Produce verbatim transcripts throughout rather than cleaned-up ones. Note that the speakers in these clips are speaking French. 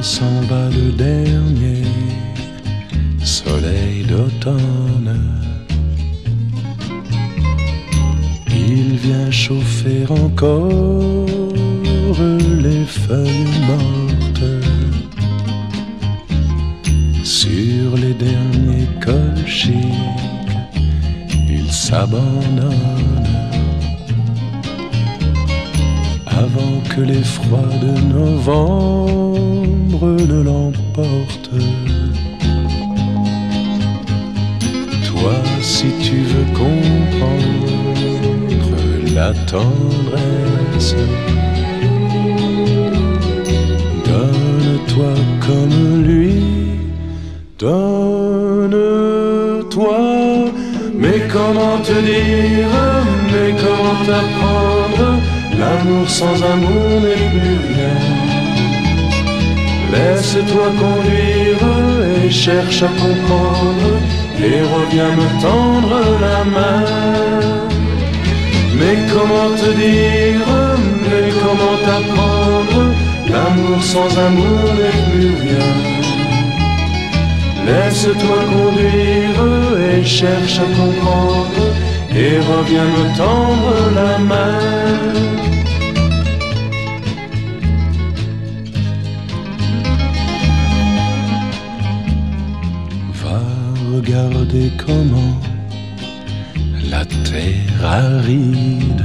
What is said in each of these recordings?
s'en va le dernier soleil d'automne. Il vient chauffer encore les feuilles mortes sur les derniers cols chics. Il s'abandonne avant que les froids de novembre ne l'emportent. Toi, si tu veux comprendre la tendresse, donne-toi comme lui, donne-toi. Mais comment te dire, mais comment t'apprendre? L'amour sans amour n'est plus rien. Laisse-toi conduire et cherche à comprendre, et reviens me tendre la main. Mais comment te dire, mais comment t'apprendre? L'amour sans amour n'est plus rien. Laisse-toi conduire et cherche à comprendre, et reviens me tendre la main. Va regarder comment la terre aride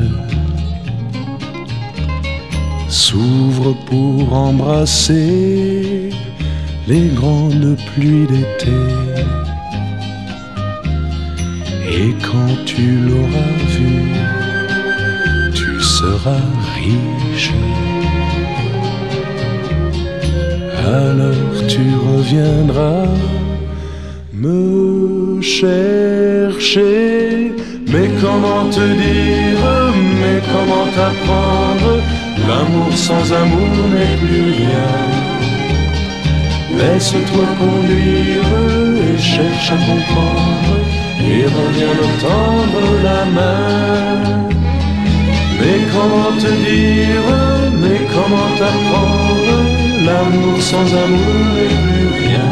s'ouvre pour embrasser les grandes pluies d'été. Et quand tu l'auras vu, tu seras riche. Alors tu reviendras me chercher. Mais comment te dire, mais comment t'apprendre? L'amour sans amour n'est plus rien. Laisse-toi conduire et cherche à comprendre, et reviens me tendre la main. Mais comment te dire, mais comment t'apprendre? L'amour sans amour n'est plus rien.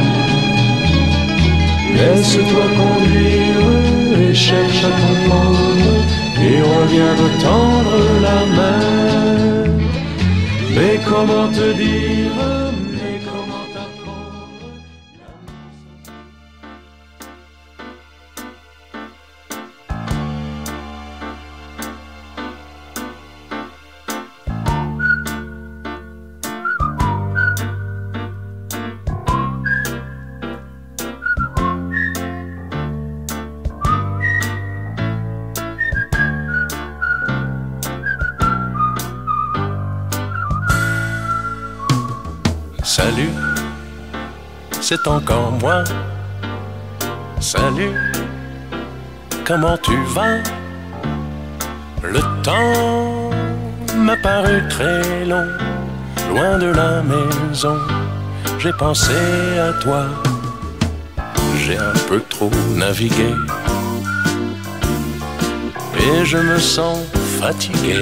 Laisse-toi conduire et cherche à comprendre, et reviens me tendre la main. Mais comment te dire, mais comment t'apprendre? Salut, c'est encore moi. Salut, comment tu vas? Le temps m'a paru très long, loin de la maison. J'ai pensé à toi, j'ai un peu trop navigué et je me sens fatigué.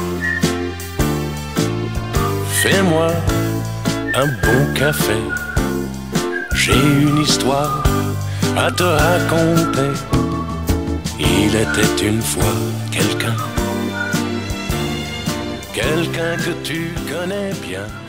Fais-moi un bon café, j'ai une histoire à te raconter. Il était une fois quelqu'un, quelqu'un que tu connais bien.